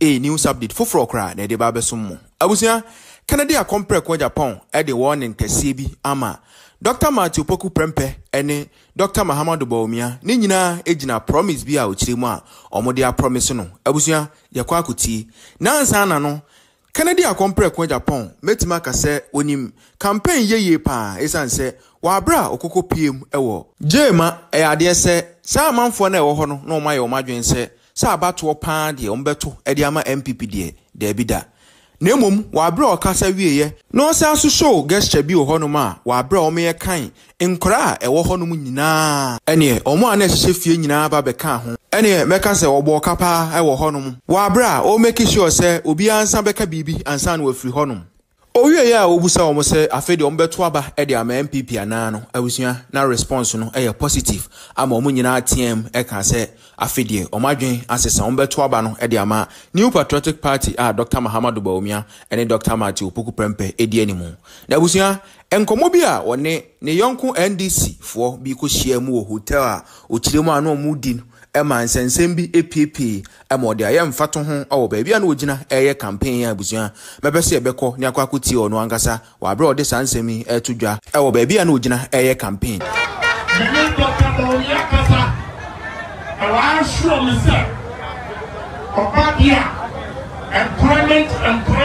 news update foforo kra na de ba besom mo abusia Canada compare kwa Japan e de warning kese bi ama Dr. Matthew Poku Prempeh ene Dr. Mahamudu Bawumia ne nyina ejina promise bi a ochiremu a omode a promise no abusia yakwa akuti nansa na no Canada compare kwa Japan metima kase onim campaign yeye pa esanse wa bra okoko piem ewo jema ade se sa manfo na ewo ho no na omaye omadwen se sa abato pa de ombeto ede ama MPP de David Nemum wa bra okasa wieye no sa so show gesture bi ho no ma wa bra o me kan nkora ewo ho no mu nyina ene omo ana hye fie nyina ba be kan ho ene meka se obo kapa ewo ho no wa bra o make sure se obi ansa beka bibi ansa na wafiri ho no owie ya obusa omo se afede ombeto aba e de ama MPP ana no awusua na response no e positive ama omo nyina TM e ka se afede omadwen asesa ombeto aba no e de ama New Patriotic Party Dr. Mahamudu Bawumia ene Dr. Matthew Poku Prempeh e de animu na awusua enkomo bi a wone ne yonko NDC fo bi ko hia mu wo hotel a ochiremu ano mu di no ema nsensem bi epp emode ayem fato ho owo ba bia na ogina eye campaign abusua mebese ebekọ ne akwakoti ono angasa wa bro de sansemi etudwa ewo ba bia na ogina eye campaign mene Dr. Bawumia kasa awa sure me say obadia employment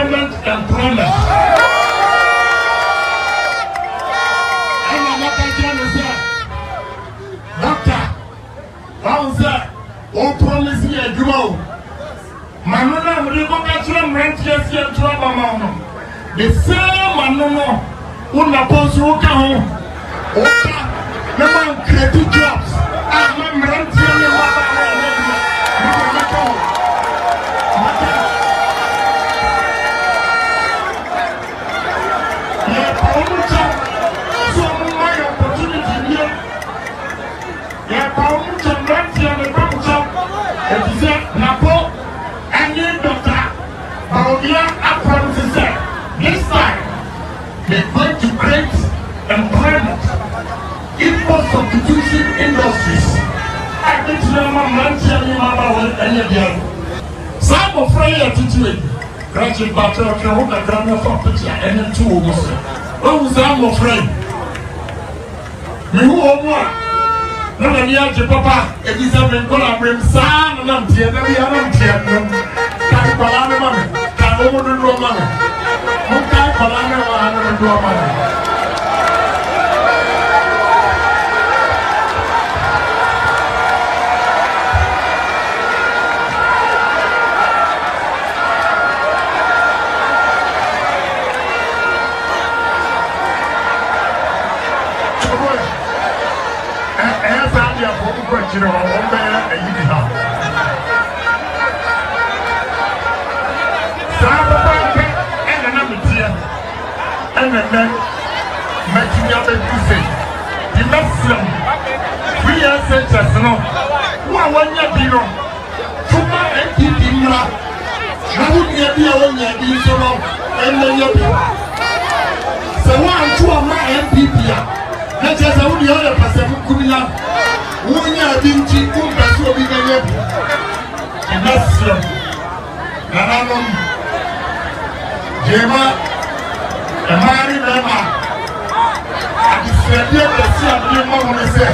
o promise ye grow manona mo ko ka tira rent yes ye to mama no the same manona una posu ka ho o ka na man credit jobs ma rent ye ne wa ba this time they're going to create employment import substitution industries. I think some of Freya to graduate battle of your grammar for picture and two almost. Oh, some of Frey. Me who are no, the papa, it is a big collaborating son, and I'm here, we are not here. Can't call money, can't overdo money. Who can't call money? You know, one man and you can help. And another tear, and then making up a say, you must them 3 years since no. One year below. Tuma and Pipina. How would you be on your being so long? And then you so one to my MPP. That's just how the other person could be. Unya binti kumbaso biganye nasyo nananom jema amari bema adisrede pesi abye mo mo se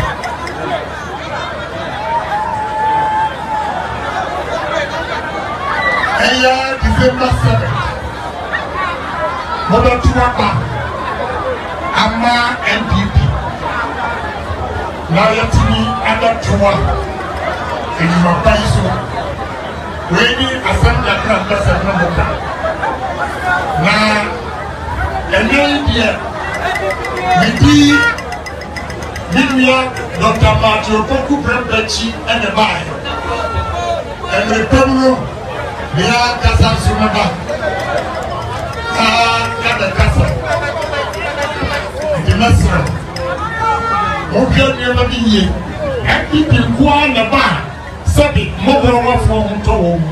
eya December 7 modo tuwa ama MPP now yet me under Tua in my paiso. Ready assembly at Campus and Namoka. Now, and then, Dr. Matthew Poku Prempeh and the Bai. And the Pemro, the Casa Sumaba. Got the Casa. The Messer. Okay, never be here. And people go on the bar, said it, mother of home to home.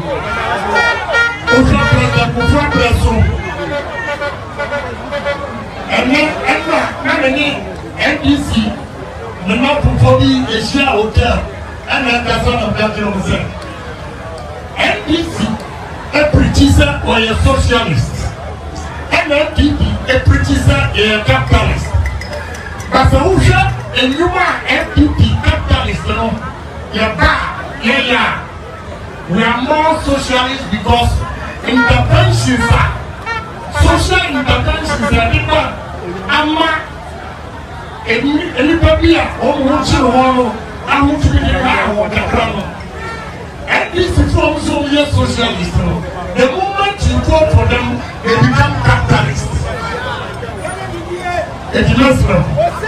And then, NDC, the map for me is share hotel, and then that's one of that. NDC, a preacher or a socialist. And FDP a preacher or a capitalist. But for Usha, a human FDP capitalist, we are more socialist because interventions are social interventions are different. Anybody I want to be the guy or the crown. And this is also your socialist. The moment you vote for them, they become capitalists. It's Muslim.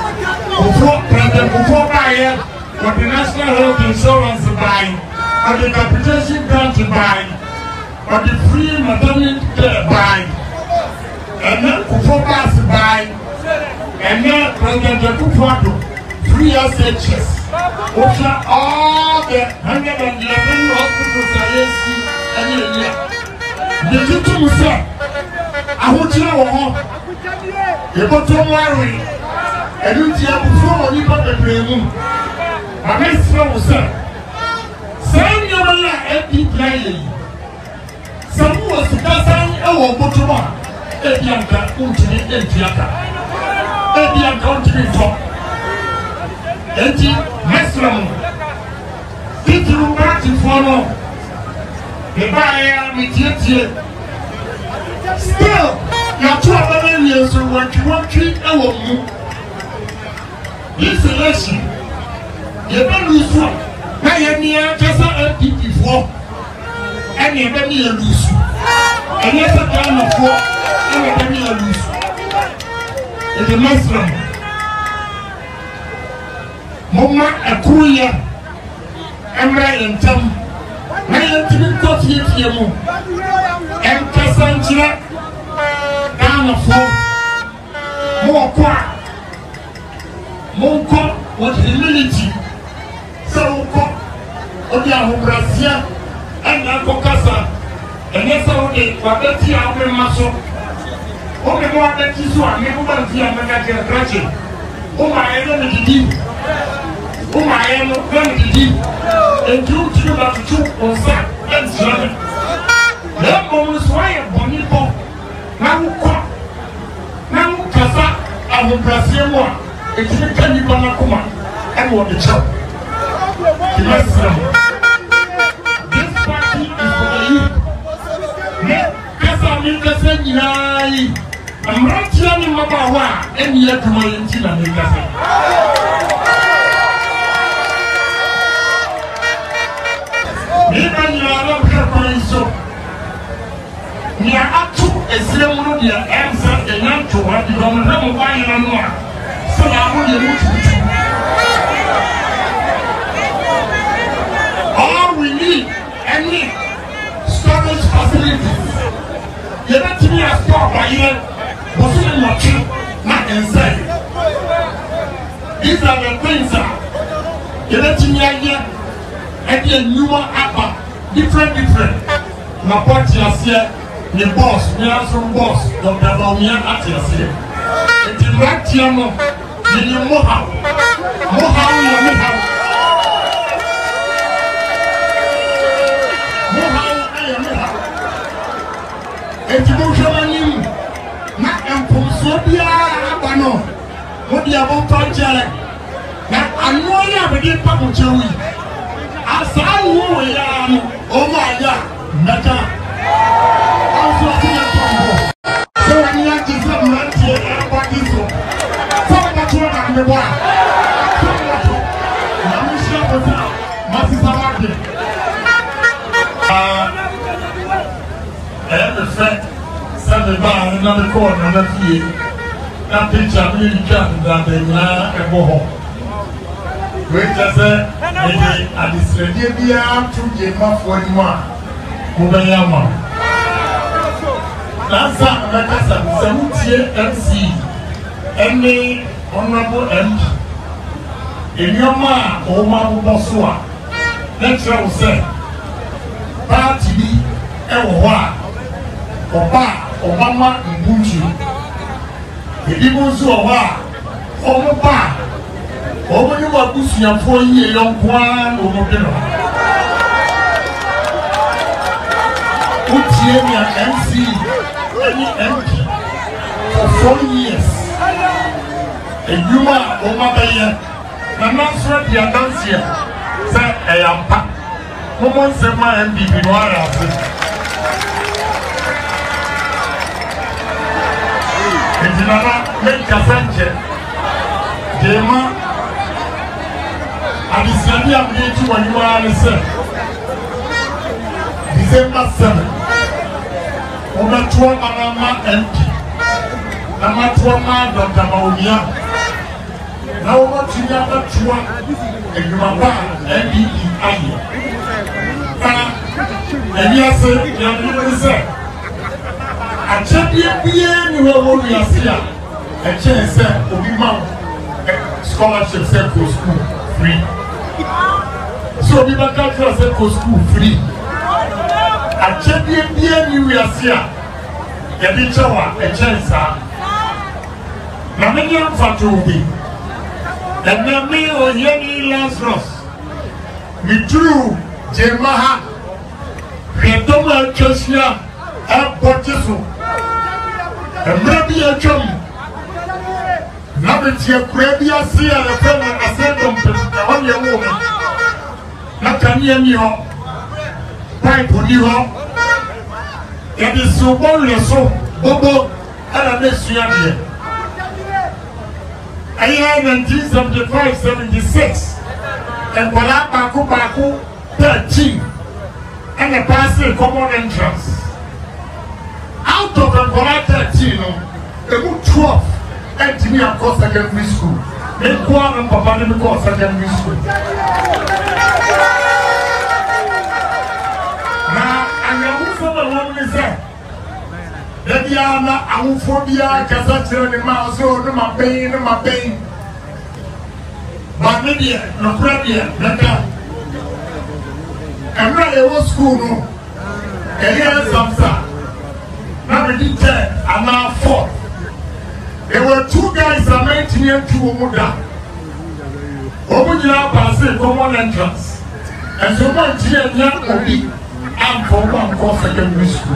Before buying, what the national health insurance buying, or the capitation grant buying, or the free maternity care buying, and then before pass buying, and then President Kufuor free SHS. Over all the 111 hospitals and the little say, I want to know you got to worry. And you see before you got the dream. I may slow, sir. Send your empty playing. Some was the person or Botoma. Ebianca, Untini, and Tiaka. Ebianca, Untini, top. Eti Mesram Titru Party Fono the buyer with still your 12 years of what you want to eat this election you don't lose one. Now you near just a PT4 and you don't need a lose. And yes, a kind of 4 and you don't need a lose. It's a Mesram. Mama Akuya Emra in Tam Nayan Coffee Yamu and Cassanchira Dana for more qua Monco with humility so Odia Brazil and Alcocasa and yes, only Wabeti Alme Maso. Only more than this one, never see a manager graduate. Oh, my enemy. Oh, my enemy, and you two about to choke on sack and slam. That moment, why a bonito now, Casa, I will Brazil one. It's a candy banacuma and what the chop. This party is for the youth. Casa Milka I'm not telling you about and yet to my intina Milka. Even you are not helping so. We are up to a ceremony, the answer, and not to what you don't know why you don't know. So I want you to all we need any storage facilities. You don't need a store by here, but you not inside. These are the things that you don't need here. And the new one different. My party is here, the boss, we are some boss, Dr. Baumian at your here. And the right here, the Mohawk, and the Mohawk, not Amphobia, Abano, what the about Tajale. Now I know you have a good Papu. As I know, oh my God, Nata. Also, so I need to come right here and what is so. Some of the one on the one. Some of the I'm sure with Master Samadi. I have a friend, Sunday bar, another corner, another field. That picture really can't that they and go home. Wait, just a distributor to Jema for one. Mubayama. Lasa Nakasa, Samutia MC, any honorable MP. In your ma, Oma Bosua, natural say, Party, Ewa, Oba, Obama, and Bunchi. The Ibuzuwa, Oba. Over you are pushing for you, young one, over dinner. senior MC any MP for 4 years. And you are over there. I'm not sure the dance here. Say I am packed. Comment c'est moi MVP noir à fait. Et tu n'as pas même qu'à Sanchez. Dema. Abisani a bien tu vois you are le seul. December 7. On a 3 manama MP. On a 3 man dans ta maumia. Now what you got that 3 and you are back MVP aye. And yes, sir, you say a champion bien you will be a seer. A chance will be mount scholarship for school free. So we back out for school free. A champion bien you will see a teacher, a chance. Now, many of us will be. And now, me or Yenny Lazarus, we drew Jemaha, Redoma Josia, and Portiso, and maybe a chum. Now it's your Crabia see and a friend and a second on your woman. Not can you me up, pipe on you up. It is so boneless, so Bobo, and I miss you here. I am 1975-76, and Baku 13, and a passing common entrance. Out of the 13, they moved 12 and to me across secondary school. They go on and Papa didn't go secondary school. Now, I'm also the one who said, Diana, Amuphobia, Cassandra, and Mazo, no, my pain, no, my pain. But maybe, no, Crabia, Naka. I'm not a old school, no. And here's some, sir. Now we did 10, and now 4. There were 2 guys that made me to Omuda. Omuda passed common entrance. And so much here, young Obi, and for 1 course secondary school.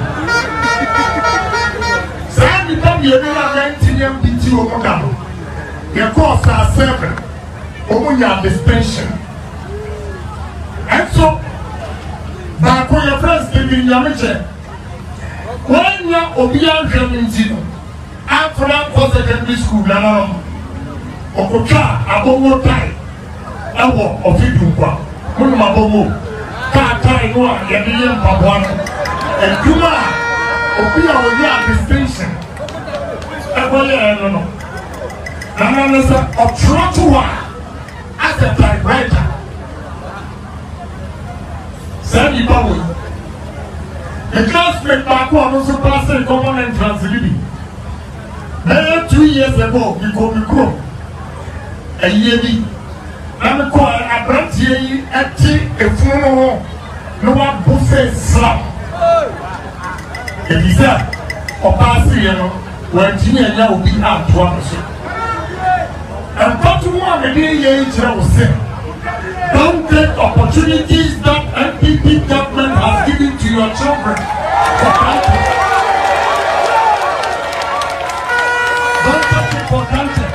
Sandy Bobby, you know, 19 MPT Omuda. Your course are 7. Omuda dispension. And so, back when your friends came in your mission, when you're Obia Jamintino, after secondary school, Okocha, Abomo Tai, Awo, Ofidumpa, Mumabomo, Katai, Noa, Yadian Pabuano, and Kuma, Obia Oya distinction. Eboya, no. Nanasa of Trotua as a typewriter. Sandy Bowie. The classmate back one also passed a common entrance living. 2 years ago, we go to grow. A year, I'm a call a brand here at a funeral. No one buffet slap. It is that, or passing, where Jimmy will be out to us. And what you want to do, will say, don't take opportunities that NPP government has given to your children. Don't take it for granted.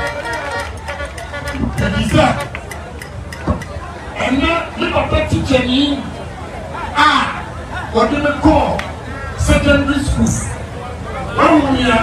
It is that. And now, look at that teacher in what do they call secondary school? And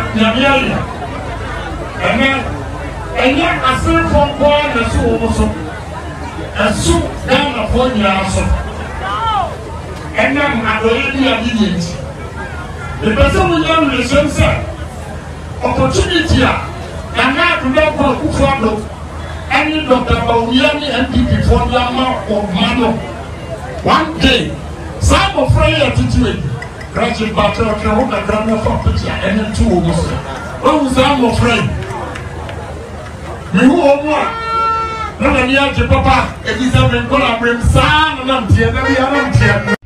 yet, I say from boy, and so also. And so, down upon your answer. And then I already obedient. The person will not listen, sir. Opportunity, and now to not go to follow any Dr. Bauyani MPP for the amount of money. One day, some of Freya attitude, graduate battle, the grammar for picture, and then 2 almost. Oh, some of Freya. Me who are one. No, I papa, if he's having collaborated, son, and I'm here.